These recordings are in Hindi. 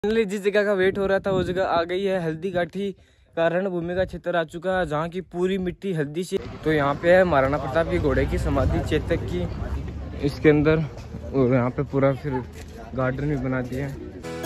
जिस जगह का वेट हो रहा था वो जगह आ गई है। हल्दी घाटी का रणभूमि का क्षेत्र आ चुका है, जहाँ की पूरी मिट्टी हल्दी से। तो यहाँ पे है महाराणा प्रताप की घोड़े की समाधि चेतक की, इसके अंदर। और यहाँ पे पूरा फिर गार्डन भी बना दिया है।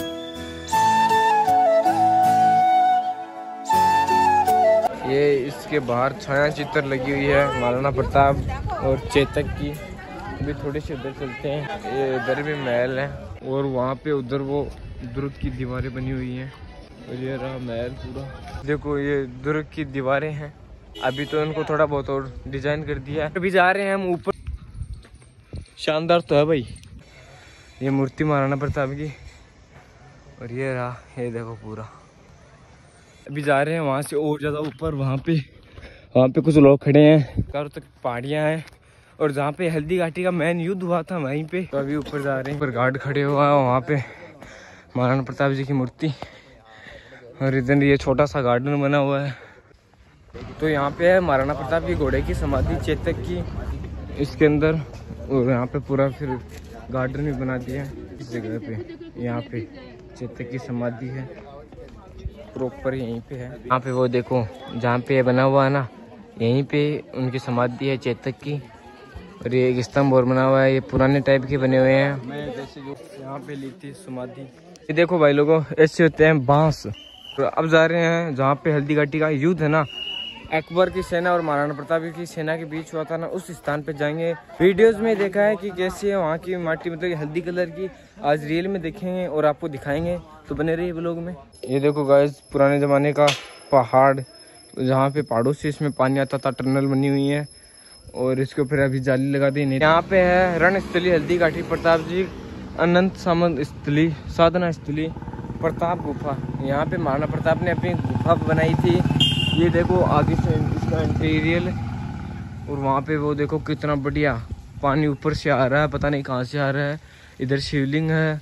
ये इसके बाहर छाया चित्र लगी हुई है महाराणा प्रताप और चेतक की। अभी थोड़े से उधर चलते हैं, ये इधर भी महल है और वहाँ पे उधर वो दुर्ग की दीवारें बनी हुई हैं। और ये रहा महल पूरा, देखो ये दुर्ग की दीवारें हैं। अभी तो इनको थोड़ा बहुत और डिजाइन कर दिया है। अभी जा रहे हैं हम ऊपर। शानदार तो है भाई ये मूर्ति महाराणा प्रताप की। और ये रहा, ये देखो पूरा। अभी जा रहे हैं वहाँ से और ज़्यादा ऊपर। वहाँ पे कुछ लोग खड़े हैं, चारों तक पहाड़ियाँ हैं। और जहाँ पे हल्दी घाटी का मेन युद्ध हुआ था वहीं पे। तो अभी ऊपर जा रहे हैं, ऊपर गार्ड खड़े हुआ है, वहाँ पे महाराणा प्रताप जी की मूर्ति। और इधर ये छोटा सा गार्डन बना हुआ है। तो यहाँ पे है महाराणा प्रताप की घोड़े की समाधि चेतक की, इसके अंदर। और यहाँ पे पूरा फिर गार्डन भी बना दिया है इस जगह पे। यहाँ पे चेतक की समाधि है, प्रॉपर यहीं पे है। यहाँ पे वो देखो जहाँ पे बना हुआ है ना, यहीं पे उनकी समाधि है चेतक की। और ये एक स्तंभ और बना हुआ है, ये पुराने टाइप के बने हुए हैं। मैं जैसे जो यहाँ पे ली थी समाधि। ये देखो भाई लोगों, ऐसे होते हैं बांस। तो अब जा रहे हैं जहाँ पे हल्दी घाटी का युद्ध है ना, अकबर की सेना और महाराणा प्रताप की सेना के बीच हुआ था ना, उस स्थान पे जाएंगे। वीडियोस में देखा है कि कैसी है वहाँ की माटी, मतलब हल्दी कलर की। आज रियल में देखेंगे और आपको दिखाएंगे, तो बने रहिए व्लॉग में। ये देखो गाइस, पुराने जमाने का पहाड़, जहाँ पे पहाड़ों से इसमें पानी आता था, टनल बनी हुई है। और इसके ऊपर अभी जाली लगा दी नहीं। यहाँ पे है रणस्थली हल्दी घाटी, प्रताप जी अनंत सामंत स्थली, साधना स्थली, प्रताप गुफा। यहाँ पे महाराणा प्रताप ने अपनी गुफा बनाई थी। ये देखो आगे से इसका इंटीरियर। और वहाँ पे वो देखो कितना बढ़िया पानी ऊपर से आ रहा है, पता नहीं कहाँ से आ रहा है। इधर शिवलिंग है।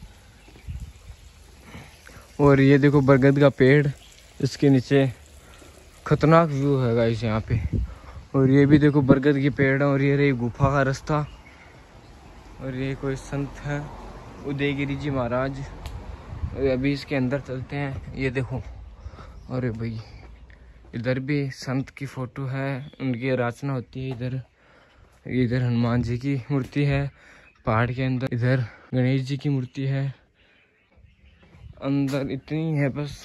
और ये देखो बरगद का पेड़, इसके नीचे खतरनाक व्यू है गाइस यहाँ पे। और ये भी देखो बरगद की पेड़ है। और ये रही गुफा का रास्ता। और ये कोई संत है, उदयगिरी जी महाराज। अभी इसके अंदर चलते हैं। ये देखो, अरे भाई इधर भी संत की फोटो है, उनकी आराधना होती है इधर। इधर हनुमान जी की मूर्ति है पहाड़ के अंदर। इधर गणेश जी की मूर्ति है अंदर। इतनी है बस।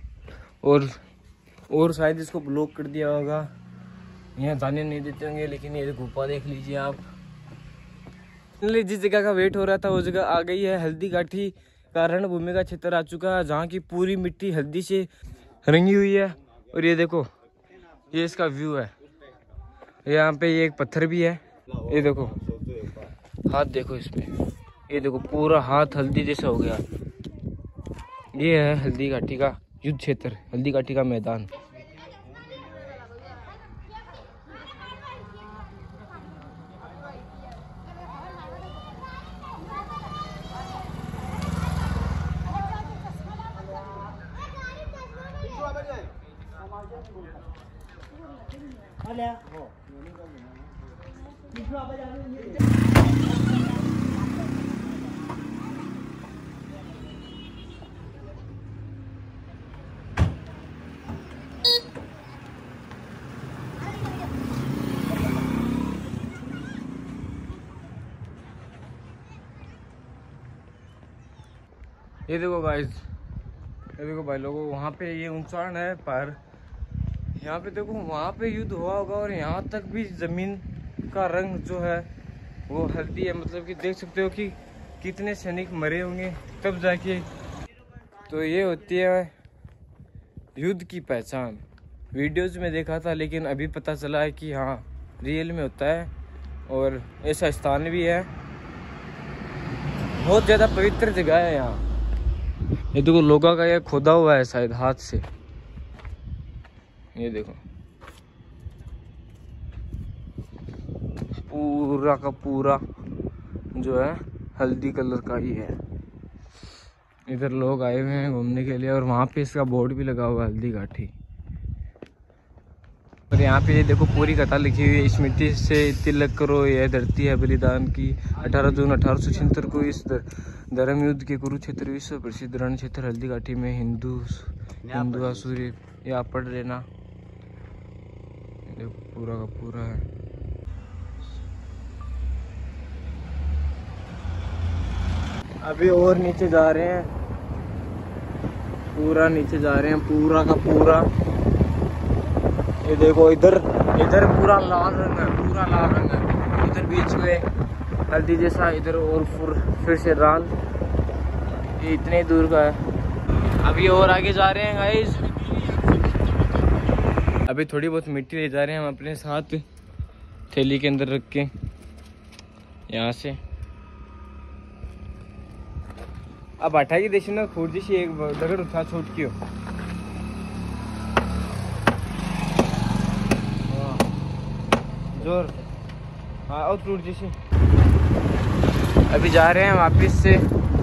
और शायद इसको ब्लॉक कर दिया होगा, यहाँ जाने नहीं देते होंगे। लेकिन ये गुफा देख लीजिए आप। जिस जगह का वेट हो रहा था वो जगह आ गई है। हल्दी घाटी का रणभूमि का क्षेत्र आ चुका है, जहाँ की पूरी मिट्टी हल्दी से रंगी हुई है। और ये देखो, ये इसका व्यू है। यहाँ पे ये एक पत्थर भी है। ये देखो हाथ देखो इसमें, ये देखो पूरा हाथ हल्दी जैसा हो गया। ये है हल्दी घाटी का युद्ध क्षेत्र, हल्दी घाटी का मैदान। ये देखो गाइस, ये देखो भाई लोगों, वहाँ पे ये ऊंचाण है पर यहाँ पे देखो वहाँ पे युद्ध हुआ होगा। और यहाँ तक भी जमीन का रंग जो है वो हल्दी है। मतलब कि देख सकते हो कि कितने सैनिक मरे होंगे तब जाके। तो ये होती है युद्ध की पहचान। वीडियोज में देखा था, लेकिन अभी पता चला है कि हाँ रियल में होता है। और ऐसा स्थान भी है, बहुत ज़्यादा पवित्र जगह है यहाँ। ये देखो लोगा का ये खोदा हुआ है शायद हाथ से। ये देखो पूरा का पूरा जो है हल्दी कलर का ही है। इधर लोग आए हुए हैं घूमने के लिए। और वहाँ पे इसका बोर्ड भी लगा हुआ है, हल्दी घाटी। और यहाँ पे ये देखो पूरी कथा लिखी हुई है, इस मिट्टी से तिलक करो यह धरती है बलिदान की। 18 जून 1876 को इस धर्म युद्ध के कुरुक्षेत्र विश्व प्रसिद्ध रण क्षेत्र हल्दी घाटी में हिंदू आसुरी, ये आप पढ़ लेना। पूरा का पूरा है। अभी और नीचे जा रहे हैं, पूरा नीचे जा रहे हैं, पूरा का पूरा। ये देखो इधर पूरा लाल रंग है, पूरा लाल रंग है। इधर बीच में हल्दी जैसा, इधर और फिर से लाल। ये इतने दूर का है। अभी और आगे जा रहे हैं गाइस। अभी थोड़ी बहुत मिट्टी ले जा रहे हैं हम अपने साथ थैली के अंदर रख के यहाँ से। अब हटा की देश ना खोड़ जैसी एक दगड़ उठा छोट की हो। जोर हाँ और टूट जैसी। अभी जा रहे हैं वापस से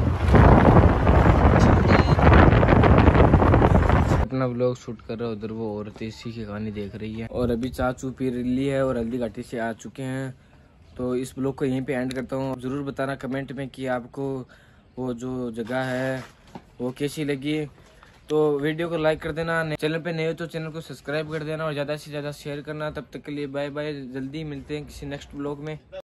अपना व्लॉग शूट कर रहा है। उधर वो औरतें इसी की कहानी देख रही है। और अभी चाय चू पी ली है और हल्दी घाटी से आ चुके हैं। तो इस ब्लॉग को यहीं पे एंड करता हूँ। ज़रूर बताना कमेंट में कि आपको वो जो जगह है वो कैसी लगी। तो वीडियो को लाइक कर देना, चैनल पे नए हो तो चैनल को सब्सक्राइब कर देना और ज़्यादा से ज़्यादा शेयर करना। तब तक के लिए बाय बाय, जल्दी मिलते हैं किसी नेक्स्ट ब्लॉग में।